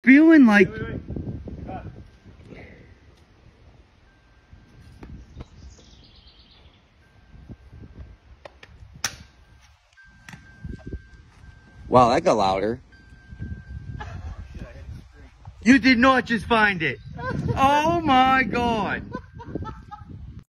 feeling like... Wait. Wow, that got louder. You did not just find it. Oh my God.